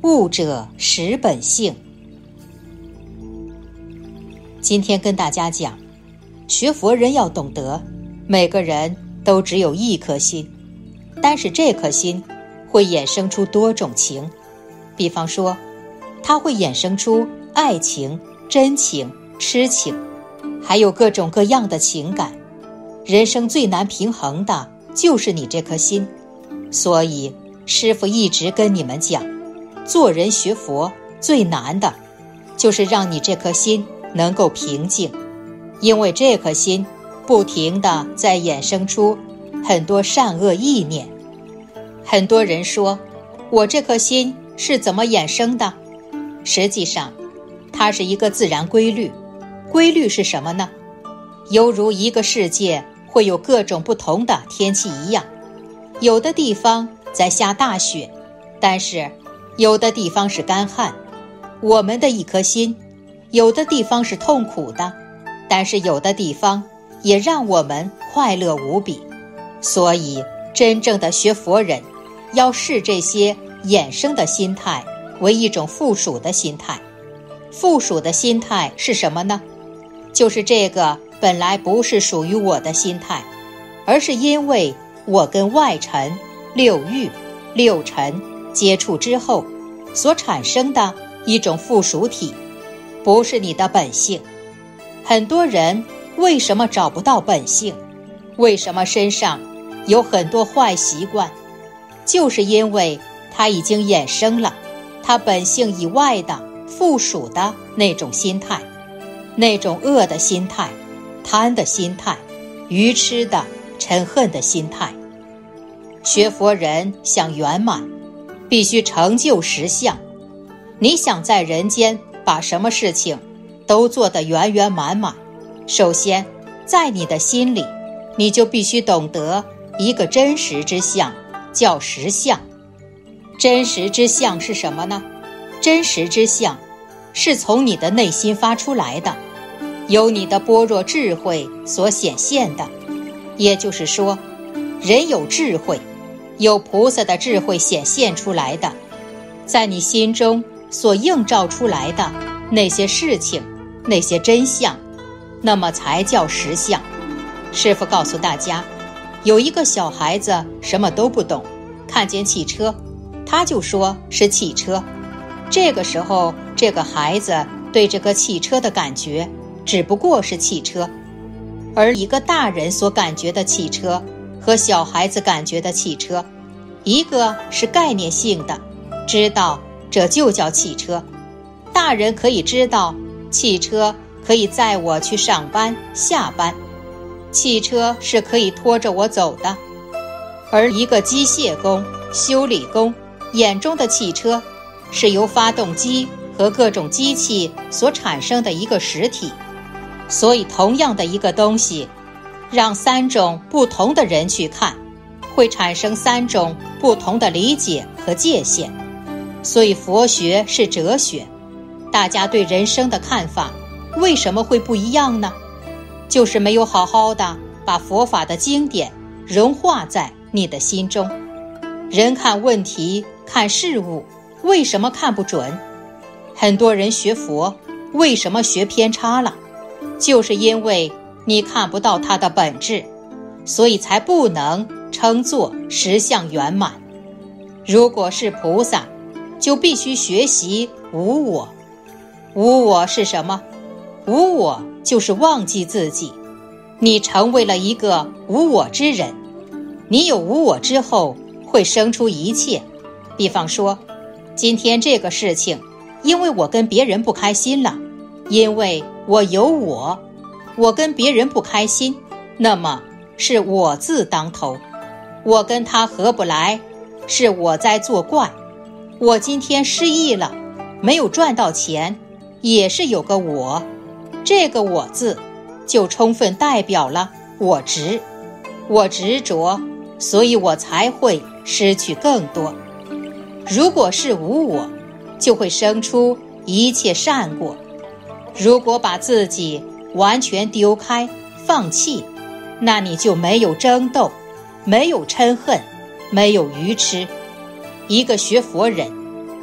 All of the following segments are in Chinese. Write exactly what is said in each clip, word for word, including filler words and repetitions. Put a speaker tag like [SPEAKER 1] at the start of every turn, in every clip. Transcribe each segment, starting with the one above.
[SPEAKER 1] 悟者识本性。今天跟大家讲，学佛人要懂得，每个人都只有一颗心，但是这颗心会衍生出多种情。比方说，它会衍生出爱情、真情、痴情，还有各种各样的情感。人生最难平衡的就是你这颗心，所以师父一直跟你们讲，做人学佛最难的就是让你这颗心能够平静，因为这颗心不停地在衍生出很多善恶意念。很多人说，我这颗心是怎么衍生的？实际上，它是一个自然规律。规律是什么呢？犹如一个世界会有各种不同的天气一样，有的地方在下大雪，但是有的地方是干旱。我们的一颗心，有的地方是痛苦的，但是有的地方也让我们快乐无比。所以真正的学佛人要视这些衍生的心态为一种附属的心态。附属的心态是什么呢？就是这个本来不是属于我的心态，而是因为我跟外尘、六欲、六尘接触之后所产生的一种附属体，不是你的本性。很多人为什么找不到本性？为什么身上有很多坏习惯？就是因为他已经衍生了他本性以外的附属的那种心态，那种恶的心态、贪的心态、愚痴的嗔恨的心态。学佛人想圆满，必须成就实相。你想在人间把什么事情都做得圆圆满满，首先在你的心里，你就必须懂得一个真实之相，叫实相。真实之相是什么呢？真实之相是从你的内心发出来的，由你的般若智慧所显现的。也就是说，人有智慧，有菩萨的智慧显现出来的，在你心中所映照出来的那些事情，那些真相，那么才叫实相。师父告诉大家，有一个小孩子什么都不懂，看见汽车他就说是汽车。这个时候这个孩子对这个汽车的感觉只不过是汽车，而一个大人所感觉的汽车和小孩子感觉的汽车，一个是概念性的，知道这就叫汽车。大人可以知道汽车可以载我去上班下班，汽车是可以拖着我走的。而一个机械工、修理工眼中的汽车是由发动机和各种机器所产生的一个实体。所以同样的一个东西，让三种不同的人去看，会产生三种不同的理解和界限。所以佛学是哲学，大家对人生的看法为什么会不一样呢？就是没有好好的把佛法的经典融化在你的心中。人看问题、看事物，为什么看不准？很多人学佛为什么学偏差了？就是因为你看不到它的本质，所以才不能称作实相圆满。如果是菩萨，就必须学习无我。无我是什么？无我就是忘记自己。你成为了一个无我之人，你有无我之后会生出一切。比方说，今天这个事情，因为我跟别人不开心了，因为我有我，我跟别人不开心，那么是我字当头。我跟他合不来，是我在作怪。我今天失忆了，没有赚到钱，也是有个我。这个我字就充分代表了我执。我执着，所以我才会失去更多。如果是无我，就会生出一切善果。如果把自己完全丢开放弃，那你就没有争斗，没有嗔恨，没有愚痴。一个学佛人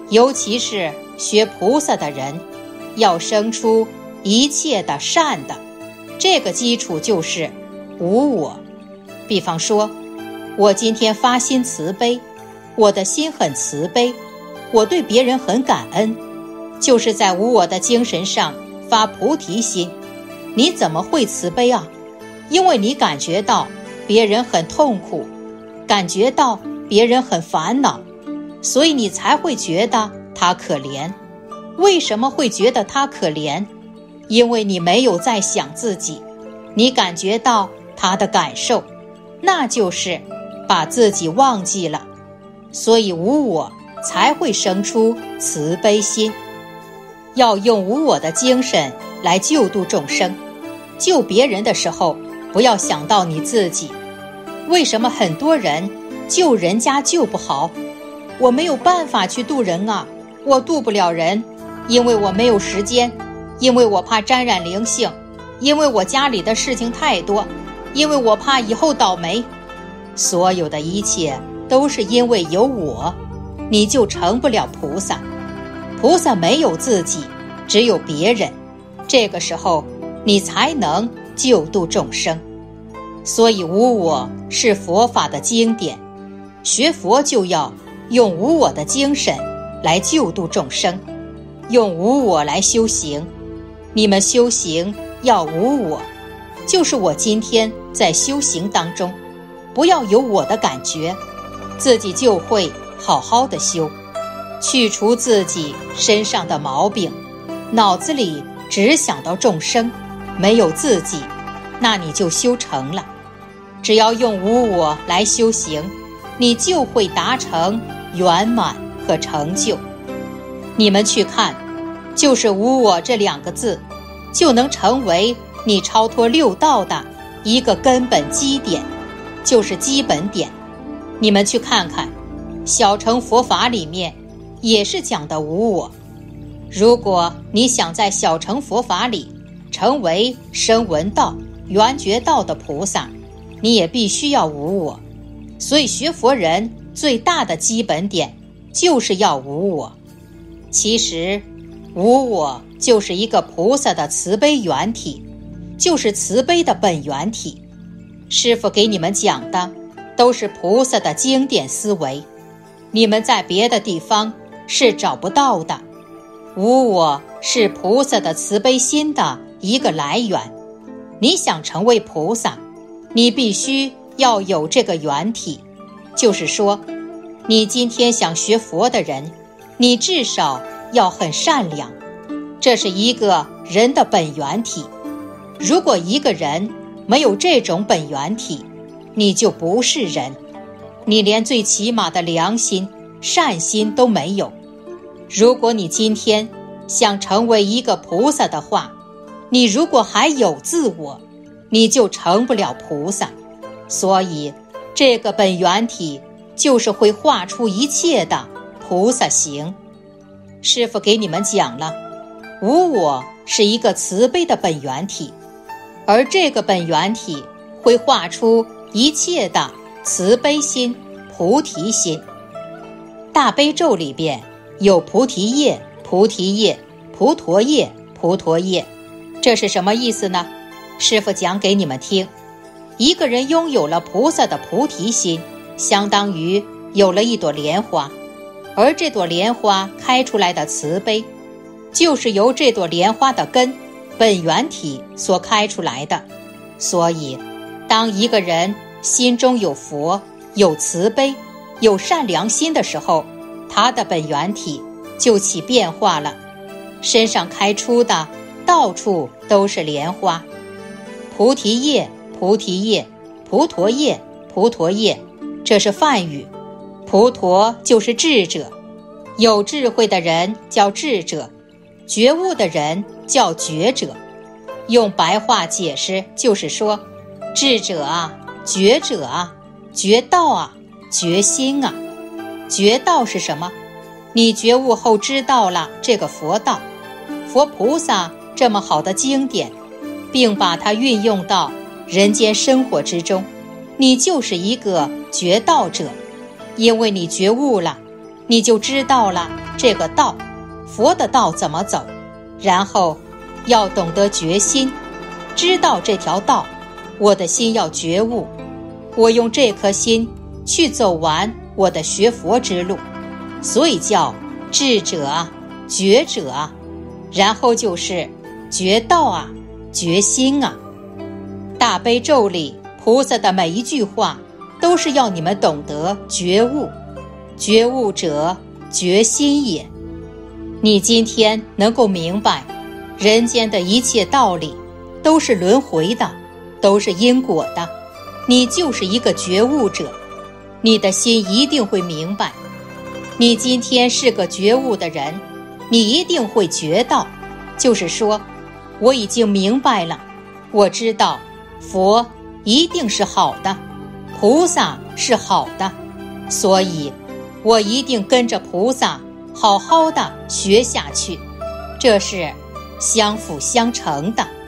[SPEAKER 1] 尤其是学菩萨的人，要生出一切的善的，这个基础就是无我。比方说，我今天发心慈悲，我的心很慈悲，我对别人很感恩，就是在无我的精神上发菩提心。你怎么会慈悲啊？因为你感觉到别人很痛苦，感觉到别人很烦恼，所以你才会觉得他可怜。为什么会觉得他可怜？因为你没有在想自己，你感觉到他的感受，那就是把自己忘记了，所以无我才会生出慈悲心。要用无我的精神来救度众生。救别人的时候，不要想到你自己。为什么很多人救人家救不好？我没有办法去渡人啊，我渡不了人，因为我没有时间，因为我怕沾染灵性，因为我家里的事情太多，因为我怕以后倒霉。所有的一切都是因为有我，你就成不了菩萨。菩萨没有自己，只有别人，这个时候你才能救度众生。所以无我是佛法的经典，学佛就要用无我的精神来救度众生，用无我来修行。你们修行要无我，就是我今天在修行当中，不要有我的感觉，自己就会好好的修，去除自己身上的毛病，脑子里只想到众生，没有自己，那你就修成了。只要用无我来修行，你就会达成圆满和成就。你们去看，就是无我这两个字，就能成为你超脱六道的一个根本基点，就是基本点。你们去看看，小乘佛法里面也是讲的无我。如果你想在小乘佛法里成为声闻道、缘觉道的菩萨，你也必须要无我。所以学佛人最大的基本点就是要无我。其实无我就是一个菩萨的慈悲原体，就是慈悲的本源体。师父给你们讲的都是菩萨的经典思维，你们在别的地方是找不到的。无我是菩萨的慈悲心的一个来源。你想成为菩萨，你必须要有这个原体。就是说，你今天想学佛的人，你至少要很善良，这是一个人的本源体。如果一个人没有这种本源体，你就不是人，你连最起码的良心、善心都没有。如果你今天想成为一个菩萨的话，你如果还有自我，你就成不了菩萨。所以这个本源体就是会画出一切的菩萨行。师父给你们讲了，无我是一个慈悲的本源体，而这个本源体会画出一切的慈悲心、菩提心。大悲咒里边有菩提叶、菩提叶、菩陀叶、菩陀叶，这是什么意思呢？师父讲给你们听。一个人拥有了菩萨的菩提心，相当于有了一朵莲花，而这朵莲花开出来的慈悲，就是由这朵莲花的根本源体所开出来的。所以当一个人心中有佛、有慈悲、有善良心的时候，他的本源体就起变化了，身上开出的到处都是莲花。菩提叶、菩提叶、菩陀叶、菩陀叶，这是梵语。菩陀就是智者，有智慧的人叫智者，觉悟的人叫觉者。用白话解释就是说，智者啊，觉者啊，觉道啊，觉心啊。觉道是什么？你觉悟后知道了这个佛道，佛菩萨这么好的经典，并把它运用到人间生活之中，你就是一个觉道者。因为你觉悟了， 你就知道了这个道，佛的道怎么走。然后要懂得决心，知道这条道，我的心要觉悟，我用这颗心去走完我的学佛之路，所以叫智者啊，觉者啊，然后就是觉道啊，决心啊。大悲咒里菩萨的每一句话都是要你们懂得觉悟，觉悟者决心也。你今天能够明白人间的一切道理都是轮回的，都是因果的，你就是一个觉悟者，你的心一定会明白。你今天是个觉悟的人，你一定会觉到，就是说我已经明白了，我知道佛一定是好的，菩萨是好的，所以我一定跟着菩萨好好的学下去，这是相辅相成的。